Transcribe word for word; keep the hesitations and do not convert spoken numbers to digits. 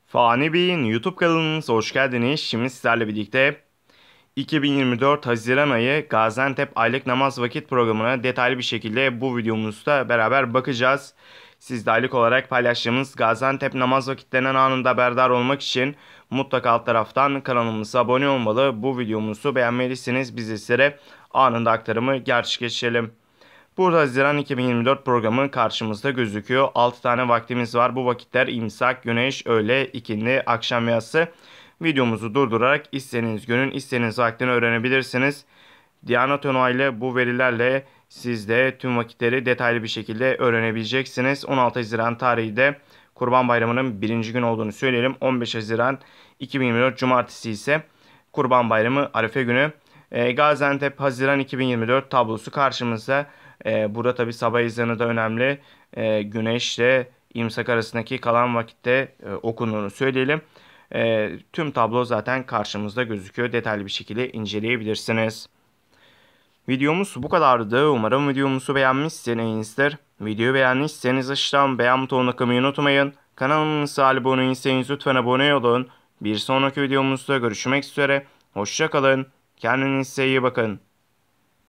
Fani Bey'in YouTube kanalımıza hoş geldiniz. Şimdi sizlerle birlikte iki bin yirmi dört Haziran ayı Gaziantep aylık namaz vakit programına detaylı bir şekilde bu videomuzda beraber bakacağız. Siz de aylık olarak paylaştığımız Gaziantep namaz vakitlerinden anında haberdar olmak için mutlaka alt taraftan kanalımıza abone olmalı. Bu videomuzu beğenmelisiniz. Biz de sizlere anında aktarımı gerçekleştirelim. Burada Haziran iki bin yirmi dört programı karşımızda gözüküyor. altı tane vaktimiz var. Bu vakitler imsak, güneş, öğle, ikindi, akşam yatsı. Videomuzu durdurarak istediğiniz günün istediğiniz vaktini öğrenebilirsiniz. Diyanat ile bu verilerle siz de tüm vakitleri detaylı bir şekilde öğrenebileceksiniz. on altı Haziran tarihi de Kurban Bayramı'nın birinci gün olduğunu söyleyelim. on beş Haziran iki bin yirmi dört Cumartesi ise Kurban Bayramı Arefe günü. E, Gaziantep Haziran iki bin yirmi dört tablosu karşımızda. E, burada tabi sabah ezanı da önemli. E, güneşle imsak arasındaki kalan vakitte e, okunduğunu söyleyelim. E, tüm tablo zaten karşımızda gözüküyor. Detaylı bir şekilde inceleyebilirsiniz. Videomuz bu kadardı. Umarım videomuzu beğenmişsinizdir. Videoyu beğendiyseniz aşağıdan beğen butonuna kılmayı unutmayın. Kanalımıza abone değilseniz lütfen abone olun. Bir sonraki videomuzda görüşmek üzere. Hoşça kalın. Kendinize iyi bakın.